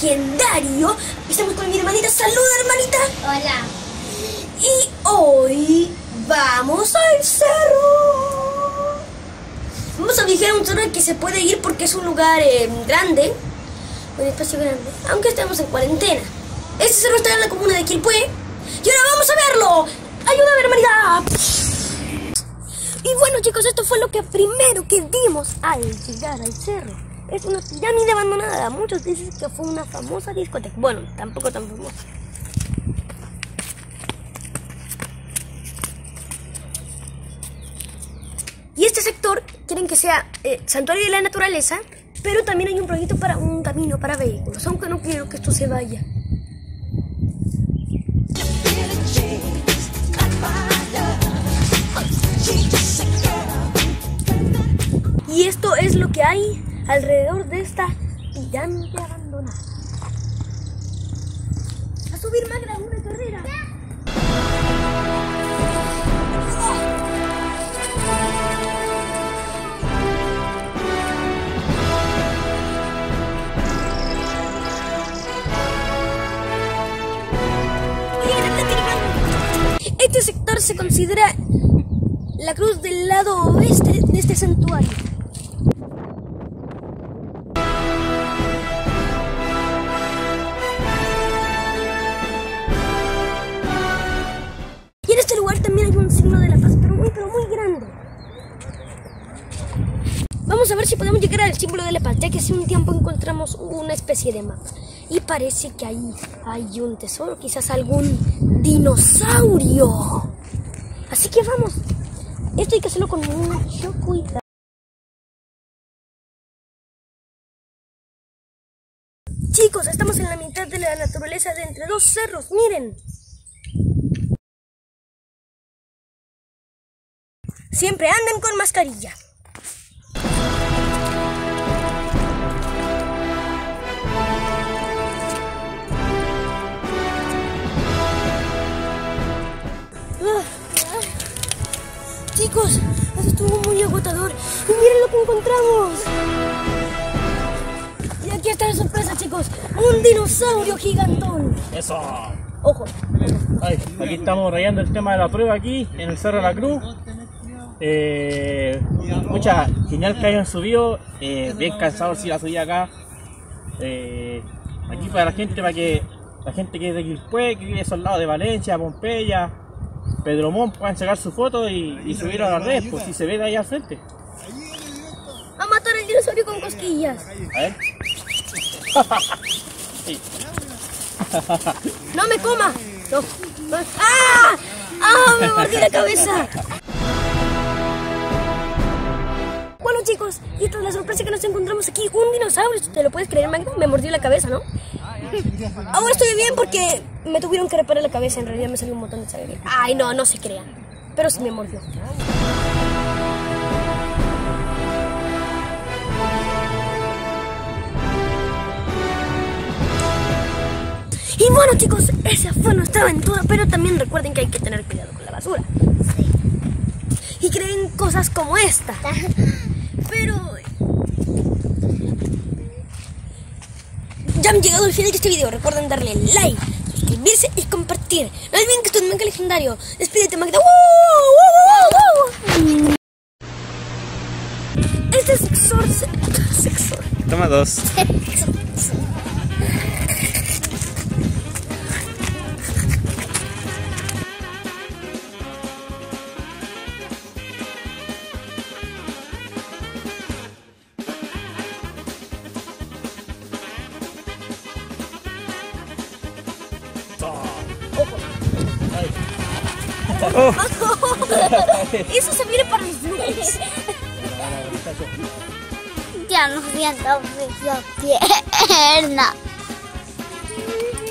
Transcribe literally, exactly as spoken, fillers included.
legendario. Estamos con mi hermanita. Saluda, hermanita. Hola. Y hoy vamos al cerro. Vamos a viajar a un cerro al que se puede ir porque es un lugar eh, grande, un espacio grande, aunque estemos en cuarentena. Este cerro está en la comuna de Quilpué y ahora vamos a verlo. ¡Ayúdame, hermanita! Y bueno, chicos, esto fue lo que primero que vimos al llegar al cerro. Es una pirámide abandonada. Muchos dicen que fue una famosa discoteca. Bueno, tampoco tan famosa. Y este sector quieren que sea eh, santuario de la naturaleza, pero también hay un proyecto para un camino para vehículos, aunque no quiero que esto se vaya. Y esto es lo que hay alrededor de esta pirámide abandonada. A subir, Magra, una carrera. Este sector se considera la cruz del lado oeste de este santuario. Y en este lugar también hay un signo de la paz, pero muy, pero muy grande. Vamos a ver si podemos llegar al símbolo de la paz, ya que hace un tiempo encontramos una especie de mapa. Y parece que ahí hay un tesoro, quizás algún dinosaurio. Así que vamos. Esto hay que hacerlo con mucho cuidado. Chicos, estamos en la mitad de la naturaleza de entre dos cerros, miren. Siempre anden con mascarilla. Chicos, eso estuvo muy agotador. Y miren lo que encontramos. Y aquí está la sorpresa, chicos. Un dinosaurio gigantón. Eso. Ojo. Ay, aquí estamos rayando el tema de la prueba aquí, en el Cerro de la Cruz. Eh, mucha, genial que hayan subido. Eh, bien cansado si la subí acá. Eh, aquí para la gente, para que la gente que es de Quilpué, que vive a esos lados de Valencia, Pompeya, Pedro Montt, puedan sacar su foto y, y subirlo a las redes, pues si se ve de ahí al frente. A matar al dinosaurio con cosquillas. A ver. Sí. ¡No me coma! No. ¡Ah! ¡Ah! ¡Me mordí la cabeza! Bueno, chicos, y esta es la sorpresa que nos encontramos aquí. Un dinosaurio, ¿te lo puedes creer, Magno? Me mordió la cabeza, ¿no? Ahora estoy bien porque me tuvieron que reparar la cabeza. En realidad me salió un montón de sangre. Ay, no, no se crean. Pero sí me mordió. Y bueno, chicos, esa fue nuestra aventura. Pero también recuerden que hay que tener cuidado con la basura. Sí. Y creen cosas como esta. Pero ya han llegado al final de este video. Recuerden darle like, suscribirse y compartir. No olviden que esto es Manga Legendario. Despídete, Magda. ¡Uh! ¡Uh! ¡Uh! Este es Sexor. Sexor. Toma dos. Oh. Eso se viene para los vlogs. Ya no siento mi pierna.